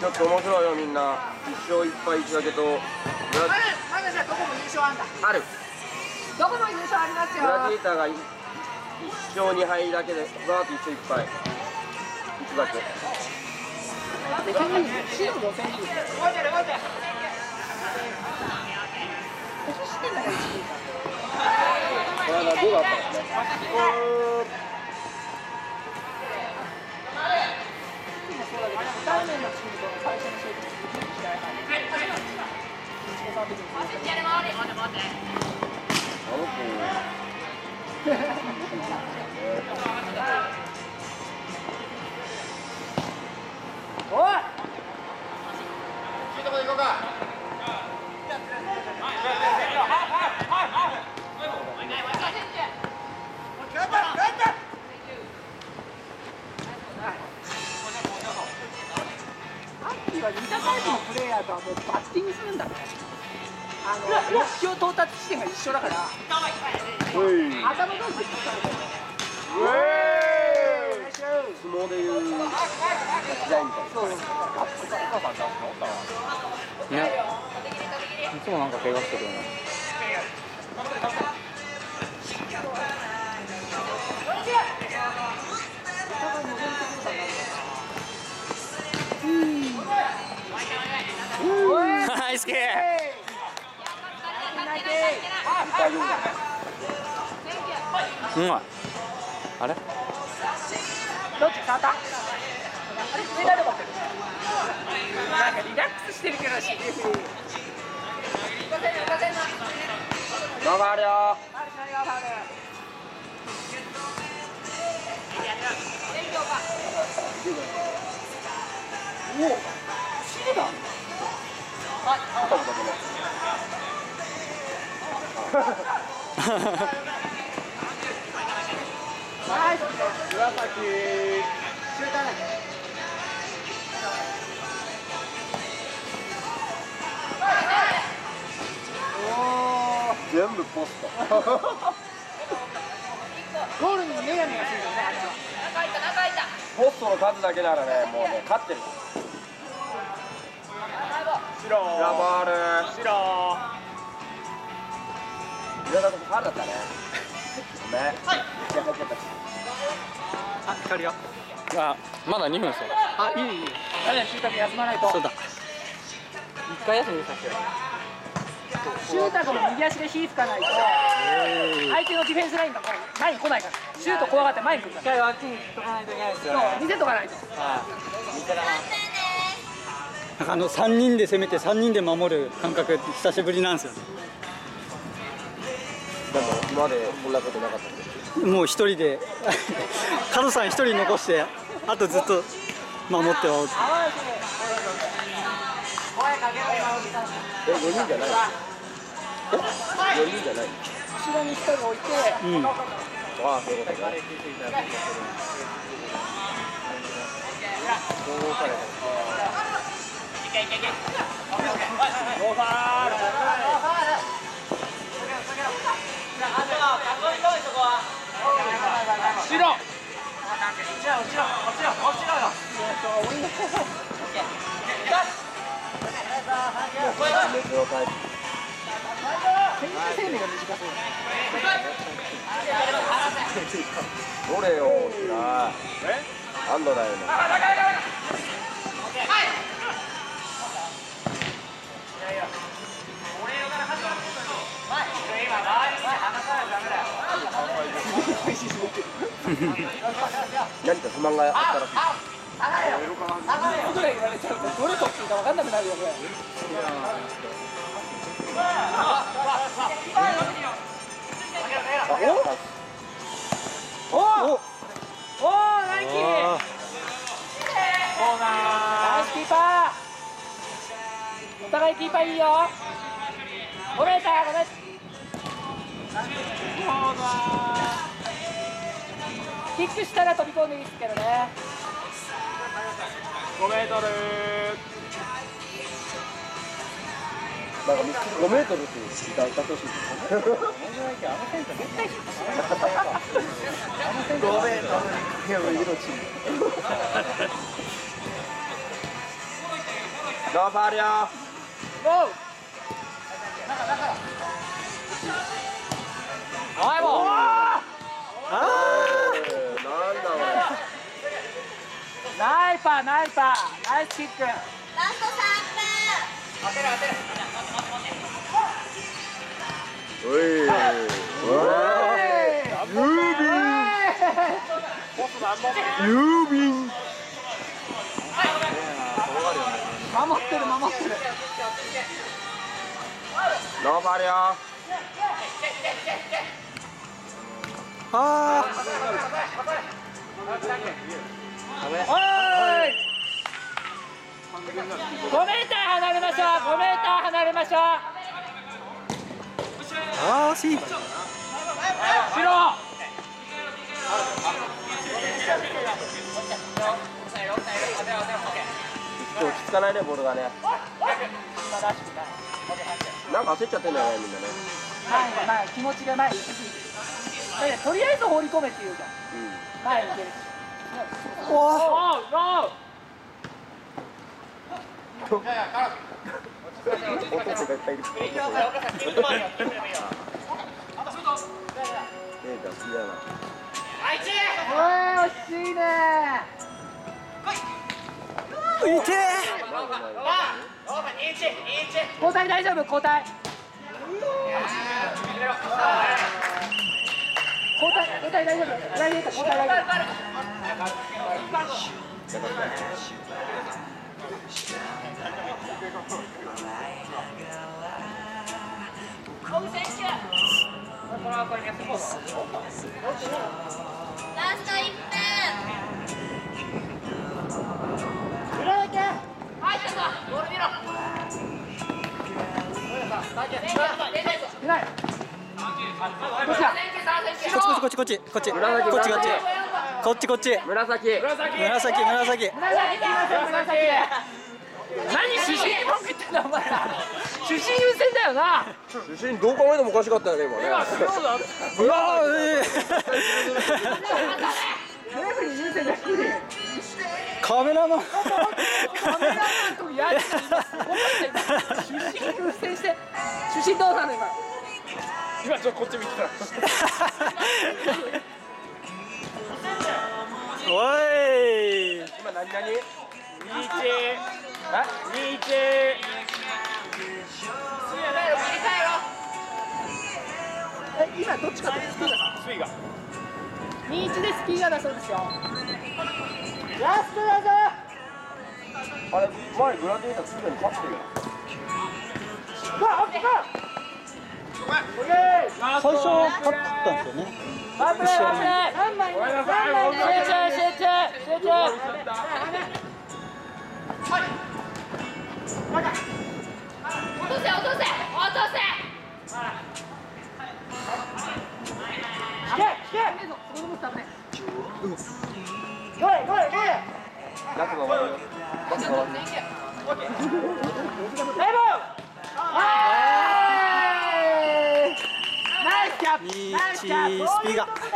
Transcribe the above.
ちょっと面白いよみんな。1勝1敗1分けとまだじゃあどこも優勝あんだ。 ある。 どこも優勝ありますよ。 グラディエーターが1勝2敗だけでバーッと1勝1敗1分け。 予選リーグ、チーム予選リーグ。動いてる動いてる。年してんだから1位か。 これはどうだったんですね。 ダメのチームと最初の試合で試合入る。おい。 いいとこで行こうか。 似たタイプのプレイヤーとはもうバッティングするんだね。目標到達地点が一緒だから。頭同士で引っ張る。 相撲でいう時代みたいな。 ね、いつもなんか怪我してるよね。ナイスキー。うまい。あれ？ どっち触った？あれメダル持ってる。なんかリラックスしてるけどし。 頑張るよ。 おお、シルだ。はい、ナイス。 紫。 シューターね。 全部ポスト。 ゴールにメガネがついてるね、あれは。 ポストの数だけならね、もうね、勝ってる。白。ラバール。白。いやだとファウルだったね。ごめん。 あ、光るよ。 あ、まだ2分ですよ。 あ、いい。あれ、シューター休まないと。 そうだ。一回休みさせよ。 シューターの右足で火吹かないと、相手のディフェンスラインが前に来ないから。シュート怖がって前に来るから。 一回脇にとかないといけないですよね。 そう、見せとかないと。 見せ玉。3人で攻めて3人で守る感覚久しぶりなんですよね。 でも今までこんなことなかったんで。 もう一人で角さん一人残してあとずっと守ってはおる。 4人じゃない。4人じゃない。 後ろに1人置いて、 ああ、そういうことね。 選手生命が短そう。 どれよ、安藤だよ。何か不満があったらしい。 ぐらい言われちゃうとどれ取っていいか分かんなくなるよね。おおナイキー。ナイスキーパー。お互いキーパーいいよ。ごめんたごめん。キックしたら飛び込んでいいですけどね。 5メートル。なんか5メートルって言ってほしい。5メートルいるのチーム。 ノーファウルよ。 ゴー。おいもう。 あなんだろナイパーナイパーナイスキック。 ラスト3分。 う。おい。郵便。 守ってる守ってる。 ノーファウルよ。 あおい。5メーター離れましょう。5メーター離れましょう。 あ惜しい。 白。 落ち着かないねボールがね。なんか焦っちゃってんだよねみんなね。 前気持ちが前に行き過ぎてる。だってとりあえず放り込めって言うじゃん。前に出るし。 おゴーゴー。おい惜しいね。 いて交代大丈夫交代。交代大丈夫。裏に入れた交代大丈ラスト1分。 裏だけ。いない。どうした。 こっちこっちこっちこっちこっちこっちこっちこっち紫。 紫。 何主審に文句言ってんだお前ら。主審優先だよな。 主審どう考えてもおかしかったよね今ね。 うわレフェリー優先だよ。 カメラマンカメラマンとやりすごい主審優先して主審どうなの今。 今ちょっとこっち見てた。 おい今何々？ 今どっちかというとスピーが21でスピーがだそうですよ。ラストだぞ。 あれ前グラディエーターすでに勝ってるよ。 最初勝ったんですよね。 ワンプレー3枚集中。 落とせ。 ラストが終わるよ。 ナイスキャップ。 21スピーが